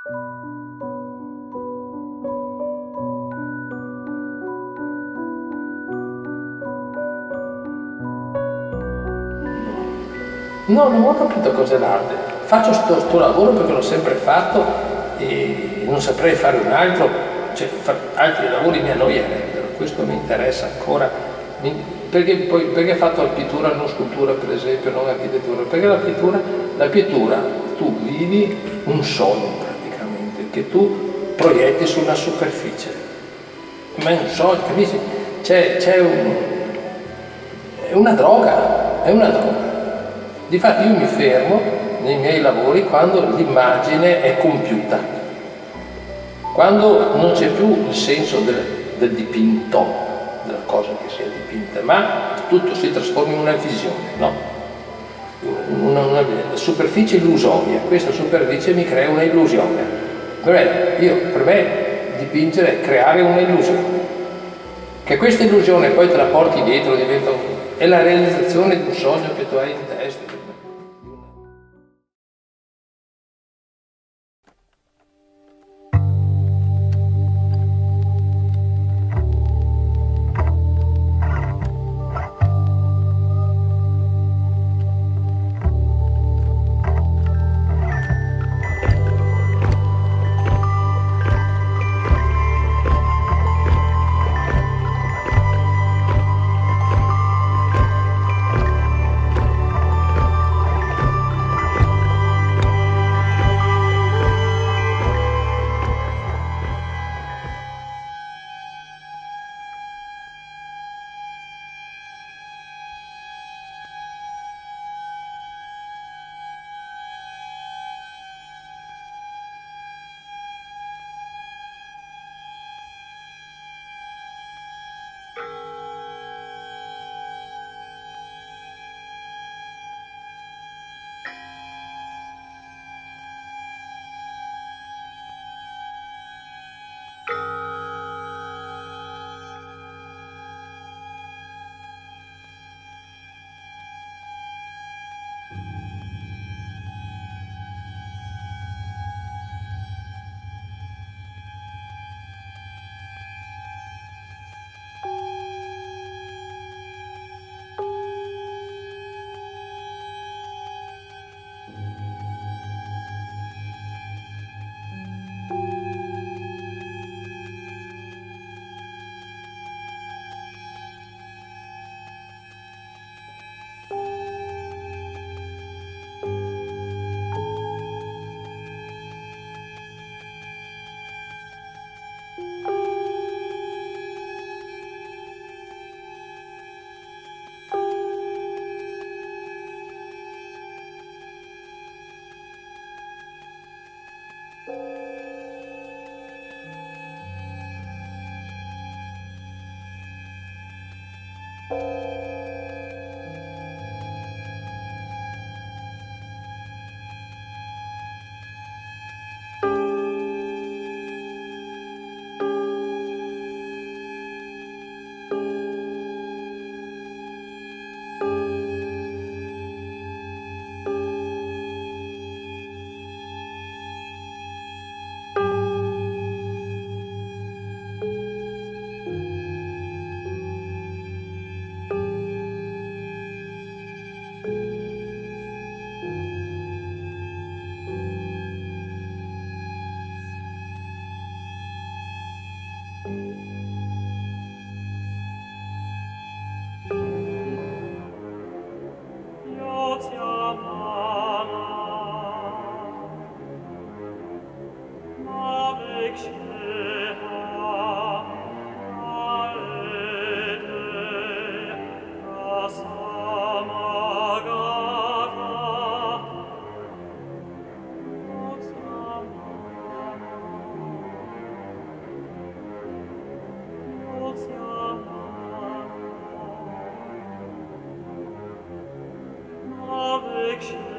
No, non ho capito cos'è l'arte. Faccio sto lavoro perché l'ho sempre fatto e non saprei fare un altro, cioè altri lavori mi annoierebbero, questo mi interessa ancora. Perché ho fatto la pittura, non scultura per esempio, non architettura? Perché la pittura tu vivi un sogno praticamente, che tu proietti su una superficie. Ma è un sogno, capisci? È una droga, è una droga. Difatti io mi fermo nei miei lavori quando l'immagine è compiuta, quando non c'è più il senso del dipinto, della cosa che sia dipinta, ma tutto si trasforma in una visione, no? Una superficie illusoria, questa superficie mi crea una illusione. Per me dipingere è creare una illusione, che questa illusione poi te la porti dietro, è la realizzazione di un sogno che tu hai in testa. Affection.